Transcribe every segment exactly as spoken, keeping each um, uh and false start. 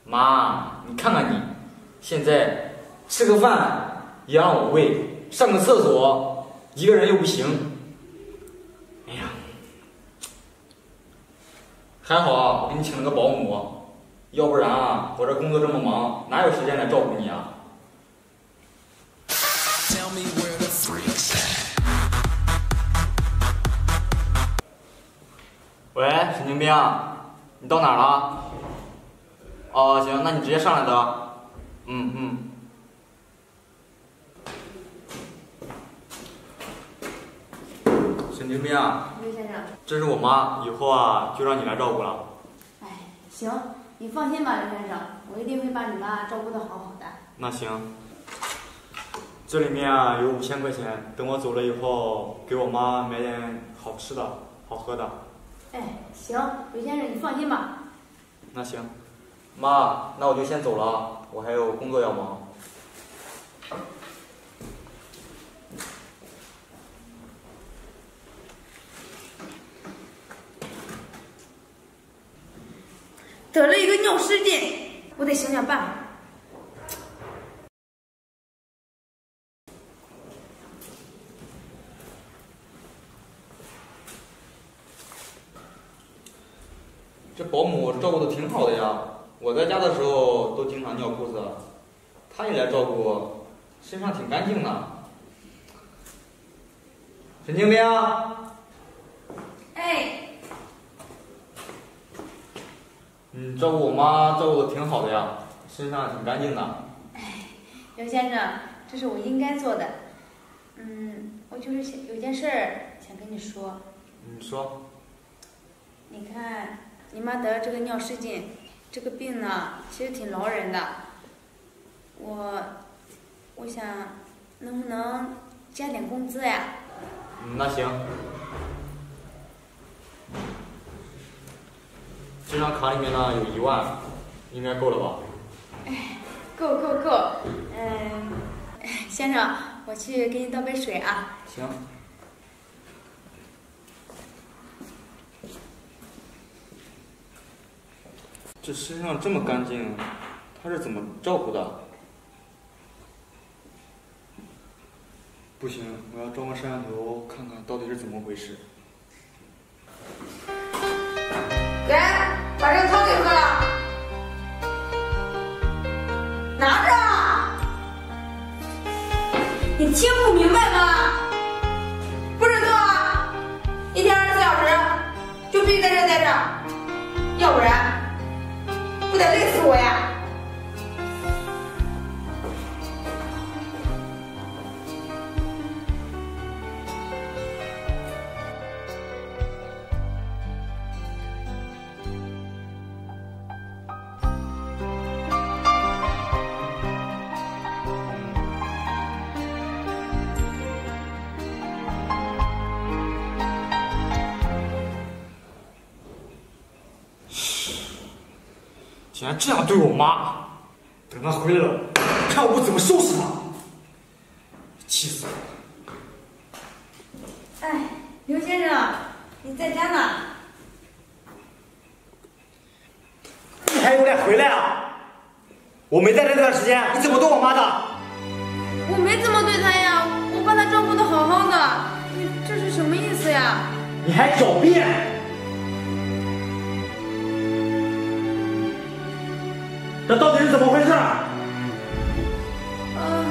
妈，你看看你，现在吃个饭也让我喂，上个厕所一个人又不行。哎呀，还好啊，我给你请了个保姆，要不然啊，我这工作这么忙，哪有时间来照顾你啊？喂，神经病，你到哪儿了？哦，行，那你直接上来的。嗯嗯。神经病。 刘先生。 这是我妈，以后啊就让你来照顾了。 哎，行，你放心吧，刘先生，我一定会把你妈照顾得好好的。 那行。这里面啊有五千块钱，等我走了以后，给我妈买点好吃的、好喝的。 哎，行，刘先生，你放心吧。 那行，妈，那我就先走了，我还有工作要忙。 得了一个尿失禁，我得想想办法。 这保姆照顾的挺好的呀，我在家的时候都经常尿裤子，她也来照顾，身上挺干净的。神经病！ 哎， 嗯，照顾我妈照顾的挺好的呀，身上挺干净的。 哎，刘先生，这是我应该做的。嗯，我就是想有件事儿想跟你说。 你说。 你看。你妈得了这个尿失禁，这个病呢，其实挺劳人的。我，我想，能不能加点工资呀？ 嗯，那行。这张卡里面呢有一万，应该够了吧？ 哎，够够够。嗯，先生，我去给你倒杯水啊。 行。这身上这么干净，他是怎么照顾的？不行，我要装个摄像头看看到底是怎么回事。 来，把这个汤给喝了，拿着。你听不明白吗？不准动啊！一天二十四小时，就必须在这待着，要不然。不得累死我呀！ 竟然这样对我妈，等她回来了，看我怎么收拾她！气死我了！ 哎，刘先生，你在家呢？ 你还有脸回来啊？我没在这段时间，你怎么对我妈的？ 我没怎么对她呀，我把她照顾得好好的，你这是什么意思呀？ 你还狡辩！这到底是怎么回事？ 嗯，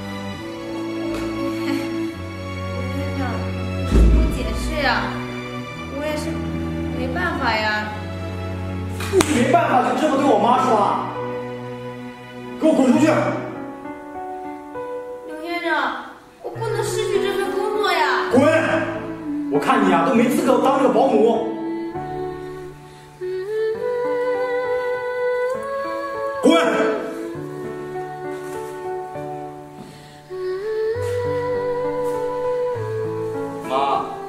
刘先生，怎么解释呀？我也是没办法呀。 你没办法就这么对我妈说啊？给我滚出去！ 刘先生，我不能失去这份工作呀！ 滚！我看你啊，都没资格当这个保姆。滚！妈，